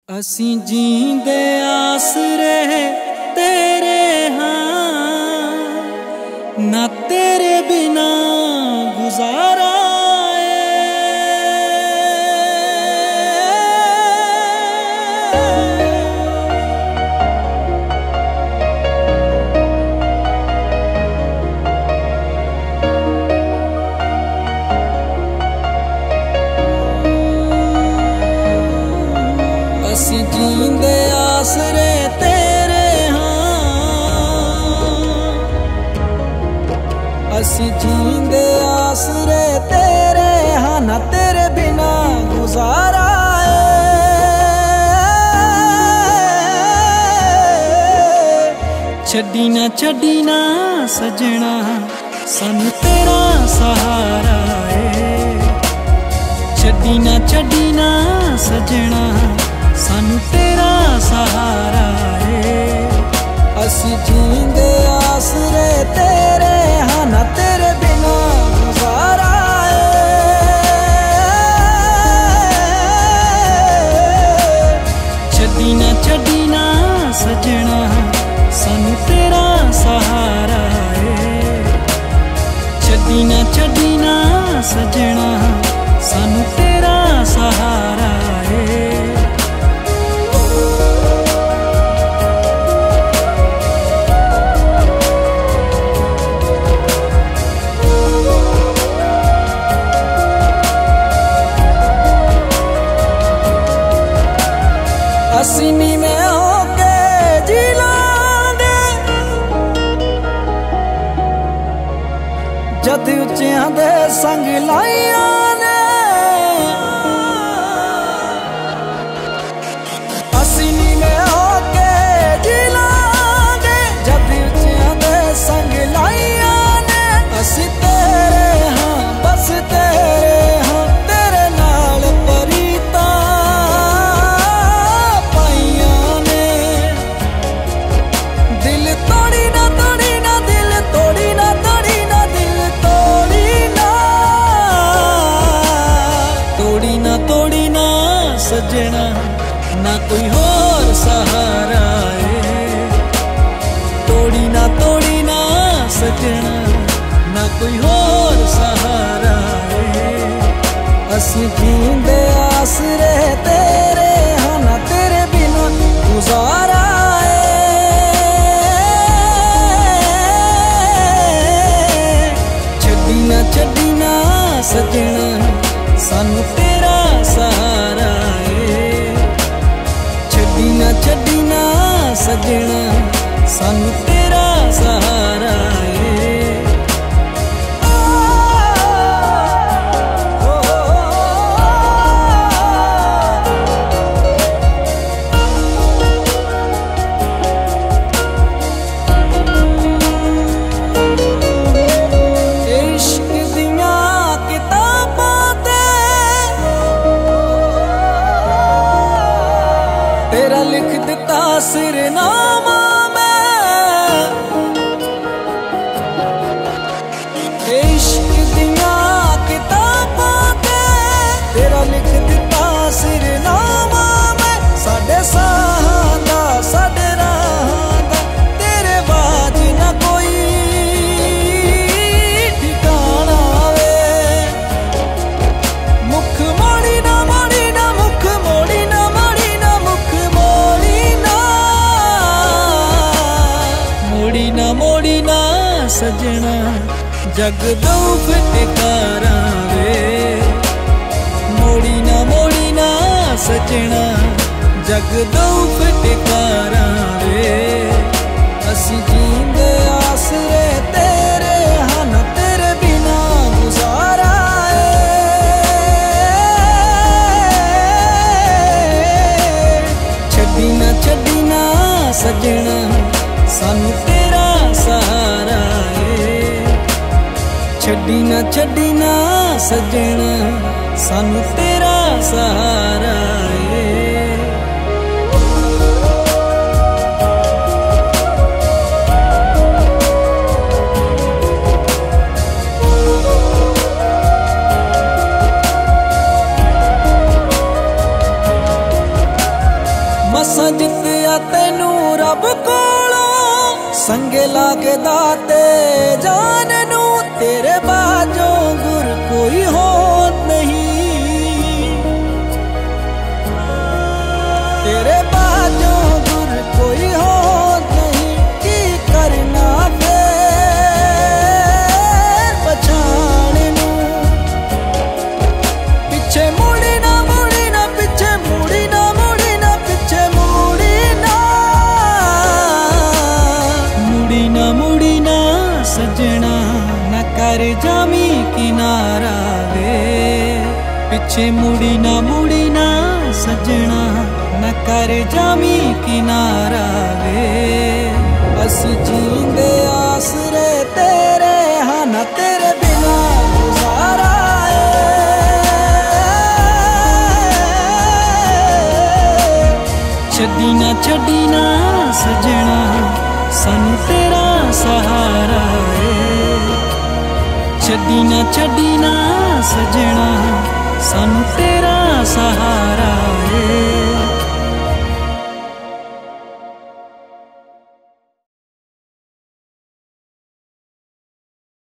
असीं जींदे आसरे तेरे हाँ, ना तेरे बिना गुजारा जींदे आसरे तेरे हाँ, असी जींदे आसरे तेरे हाँ, ना तेरे बिना गुजारा छड़ी ना सजना सानू तेरा सहारा छड़ी ना सजना सानू तेरा सहारा असी जींदे आसरे तेरे हाँ, ना तेरे बिना गुजारा छड़ी ना सजना सानू तेरा सहारा छड़ी ना सजना सानू तेरा सहारा असी नीवें होके जी लांगे जद उच्चियां दे संग लाइयां ने असी नीवें होके जी लांगे जद उच्चियां दे संग लाइयां ने असी तेरे हाँ बस तेरे हाँ तेरे नाल परीता सजना ना कोई होर सहारा तोड़ी ना सजना ना कोई होर सहारा असी जींदे आसरे तेरे हाँ, ना तेरे बिना गुजारा छड़ी ना सजना सानू तेरा सहारा छड़ी ना सजना सानू तेरा सहारा इश्क दिया किताबां ते तेरा लिख दिता सिरनामा इश्क दिया किताबां ते तेरा लिख दिता सिरनामा में साडे साहां दा साडे राहां दा तेरे बाज ना कोई ठिकाना वे मुख मोड़ी ना मुख मोड़ी ना मुख मोड़ी ना सजना जग दो फिटकारा वे मोड़ी ना सजना जग दो फिटकारा वे असी जींदे आसरे तेरे हाँ, ना तेरे बिना गुजारा छड़ी ना सजना सानू तेरा सहारा छड़ी ना सजना सानू तेरा सहारा असां जित्तिया तैनू रब कोलों संगे लागे दाते जान नू तेरे बाजों गुर कोई होत नहीं तेरे बाजों गुर कोई होत नहीं की करना फिर पछाण नू पिछे मुड़ी ना पिछे मुड़ी ना पिछे मुड़ी ना सजना न कर जामी किनारा वे पिछे मुड़ी ना सजना न कर जामी किनारा वे अस जींदे आसरे तेरे हाँ न तेरे बिना गुजारा छड़ी ना सजना सानू तेरा सहारा है छड़ी ना सजना सानू तेरा सहारा